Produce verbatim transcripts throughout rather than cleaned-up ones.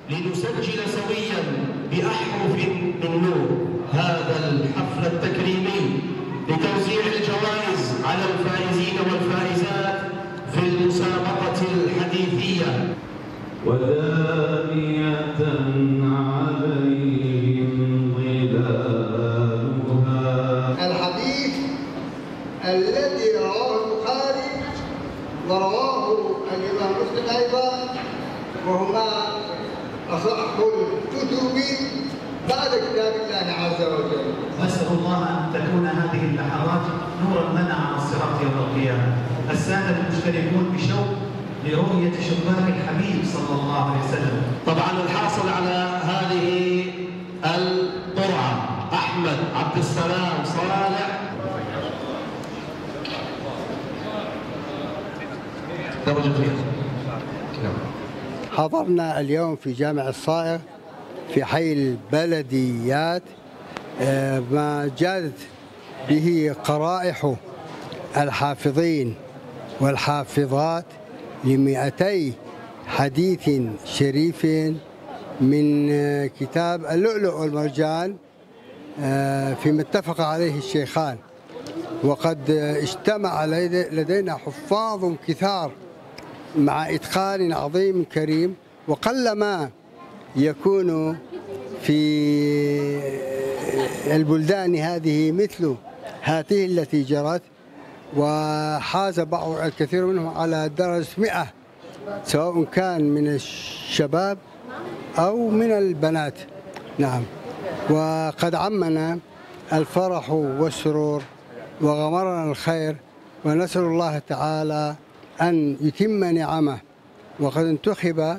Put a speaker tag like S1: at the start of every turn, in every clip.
S1: لنسجل سويا بأحرف من نور هذا الحفل التكريمي لتوزيع الجوائز على الفائزين والفائزات في المسابقة الحديثية.
S2: ودانية عليهم ظلالها.
S3: الحديث الذي رواه البخاري ورواه الإمام مسلم أيضا، وهما أصح الكتب بعد كتاب الله عز وجل.
S4: نسأل الله أن تكون هذه اللحظات نورا لنا على الصراط يوم القيامة. السادة المشتركون بشوق لرؤية شباك الحبيب صلى الله عليه وسلم.
S1: طبعا الحاصل على هذه القرعة أحمد عبد السلام صالح درجة فيها.
S3: حضرنا اليوم في جامع الصائغ في حي البلديات ما جادت به قرائح الحافظين والحافظات لمئتي حديث شريف من كتاب اللؤلؤ والمرجان فيما اتفق عليه الشيخان. وقد اجتمع لدينا حفاظ كثار مع إتقان عظيم كريم، وقلما يكون في البلدان هذه مثل هذه التي جرت، وحاز بعض الكثير منهم على درجة مئة سواء كان من الشباب أو من البنات. نعم، وقد عمنا الفرح والسرور وغمرنا الخير، ونسأل الله تعالى أن يتم نعمه. وقد انتخب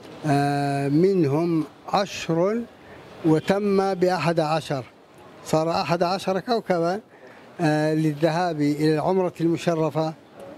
S3: منهم عشر وتم بأحد عشر، صار أحد عشر كوكبا للذهاب إلى العمرة المشرفة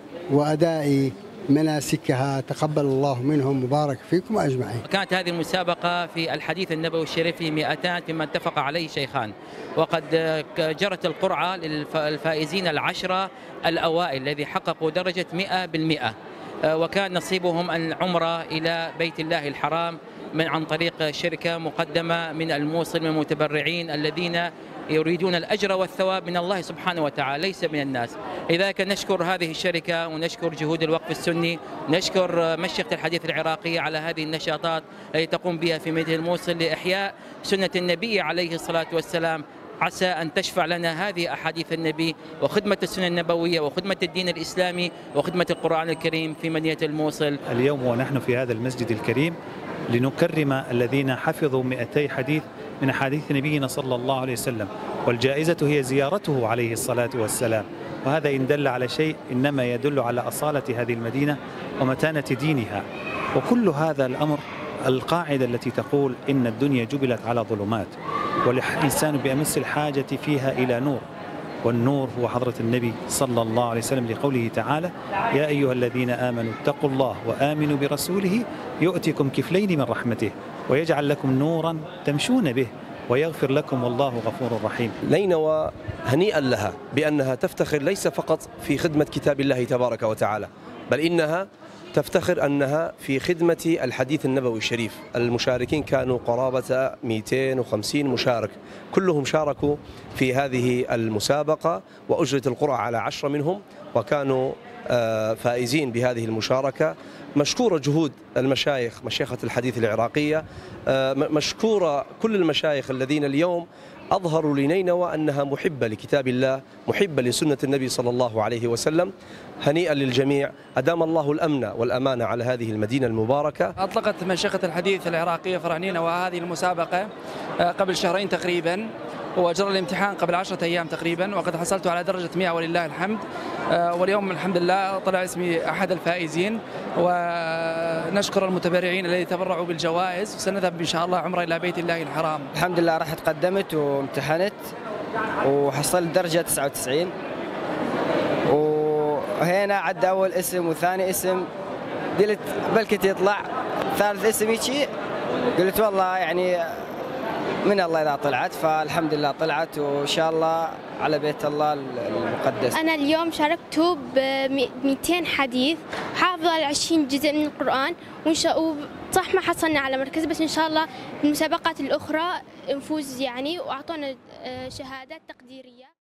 S3: وأداء مناسكها. تقبل الله منهم، مبارك فيكم أجمعين.
S5: كانت هذه المسابقة في الحديث النبوي الشريف في مئتان فيما اتفق عليه الشيخان، وقد جرت القرعة للفائزين العشرة الأوائل الذي حققوا درجة مئة بالمئة، وكان نصيبهم العمرة إلى بيت الله الحرام من عن طريق شركة مقدمة من الموصل من المتبرعين الذين يريدون الأجر والثواب من الله سبحانه وتعالى ليس من الناس. لذلك نشكر هذه الشركة ونشكر جهود الوقف السني، نشكر مشيخة الحديث العراقية على هذه النشاطات التي تقوم بها في مدينة الموصل لإحياء سنة النبي عليه الصلاة والسلام. عسى أن تشفع لنا هذه أحاديث النبي وخدمة السنة النبوية وخدمة الدين الإسلامي وخدمة القرآن الكريم في مدينة الموصل.
S6: اليوم ونحن في هذا المسجد الكريم لنكرم الذين حفظوا مئتي حديث من أحاديث نبينا صلى الله عليه وسلم، والجائزة هي زيارته عليه الصلاة والسلام. وهذا إن دل على شيء إنما يدل على أصالة هذه المدينة ومتانة دينها. وكل هذا الأمر القاعدة التي تقول إن الدنيا جبلت على ظلمات والإنسان بأمس الحاجة فيها إلى نور، والنور هو حضرة النبي صلى الله عليه وسلم لقوله تعالى: يا أيها الذين آمنوا اتقوا الله وآمنوا برسوله يؤتكم كفلين من رحمته ويجعل لكم نورا تمشون به ويغفر لكم والله غفور رحيم.
S7: نينوى هنيئا لها بأنها تفتخر ليس فقط في خدمة كتاب الله تبارك وتعالى، بل إنها تفتخر أنها في خدمة الحديث النبوي الشريف. المشاركين كانوا قرابة مئتين وخمسين مشارك، كلهم شاركوا في هذه المسابقة، وأجرت القرعة على عشرة منهم وكانوا فائزين بهذه المشاركة. مشكورة جهود المشايخ، مشيخة الحديث العراقية، مشكورة كل المشايخ الذين اليوم أظهروا لنينوى أنها محبة لكتاب الله، محبة لسنة النبي صلى الله عليه وسلم. هنيئا للجميع، أدام الله الأمن والأمانة على هذه المدينة المباركة.
S8: أطلقت مشيخة الحديث العراقية فرع نينوى هذه المسابقة قبل شهرين تقريبا، وجرى الامتحان قبل عشرة أيام تقريبا، وقد حصلت على درجة مئة ولله الحمد. واليوم الحمد لله طلع اسمي أحد الفائزين، ونشكر المتبرعين الذين تبرعوا بالجوائز، وسنذهب إن شاء الله عمرة إلى بيت الله الحرام.
S9: الحمد لله رحت قدمت وامتحنت وحصلت درجة تسعة وتسعين، وهنا عد أول اسم وثاني اسم، قلت بلكت يطلع ثالث اسم هيك، قلت والله يعني من الله إذا طلعت، فالحمد لله طلعت وإن شاء الله على بيت الله المقدس.
S2: أنا اليوم شاركت ب مئتين حديث، حافظة عشرين جزء من القرآن، وإن شاء صح ما حصلنا على مركز، بس إن شاء الله المسابقات الأخرى نفوز يعني، وأعطونا شهادات تقديرية.